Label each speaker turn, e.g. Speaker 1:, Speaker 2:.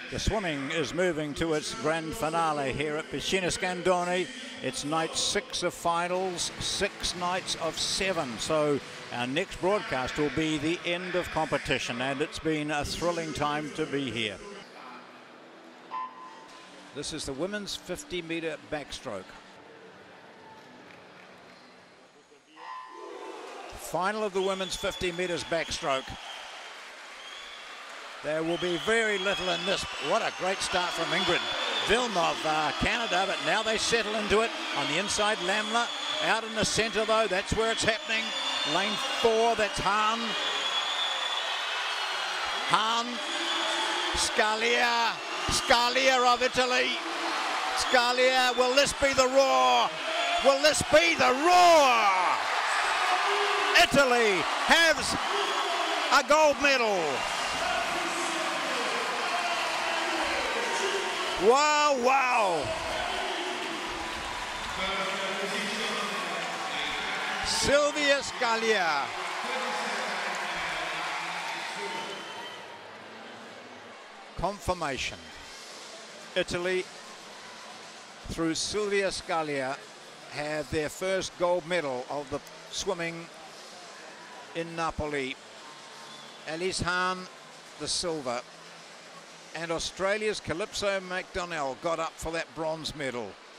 Speaker 1: The swimming is moving to its grand finale here at Piscina Scandoni. It's night 6 of finals, 6 nights of 7. So our next broadcast will be the end of competition, and it's been a thrilling time to be here. This is the women's 50-meter backstroke. Final of the women's 50 meters backstroke. There will be very little in this. What a great start from Ingrid Vilma of Canada, but now they settle into it. On the inside, Lamla. Out in the center, though, that's where it's happening. Lane 4, that's Hahn. Hahn. Scalia. Scalia of Italy. Scalia, will this be the roar? Will this be the roar? Italy has a gold medal. Wow, wow. Silvia Scalia. Confirmation. Italy, through Silvia Scalia, have their first gold medal of the swimming in Napoli. Alice Hahn, the silver. And Australia's Calypso McDonnell got up for that bronze medal.